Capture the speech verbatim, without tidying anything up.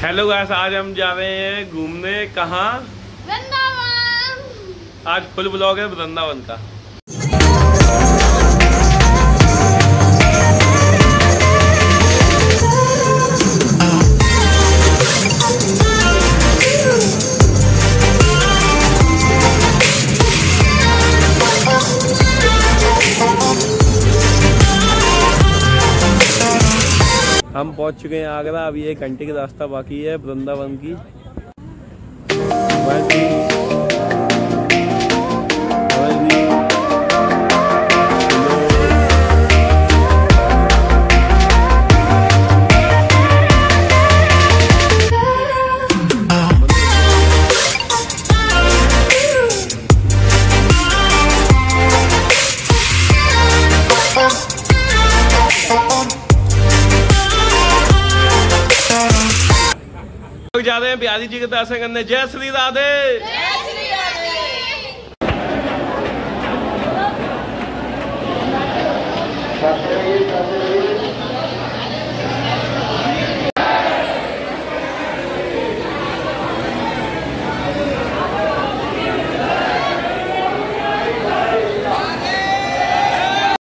Hello guys, आज हम जा रहे हैं घूमने। कहाँ? वृंदावन। आज फुल ब्लॉग है वृंदावन का। हम पहुंच चुके हैं आगरा। अभी एक घंटे का रास्ता बाकी है वृंदावन की। जा रहे हैं बिहारी जी के दर्शन करने। जय श्री राधे।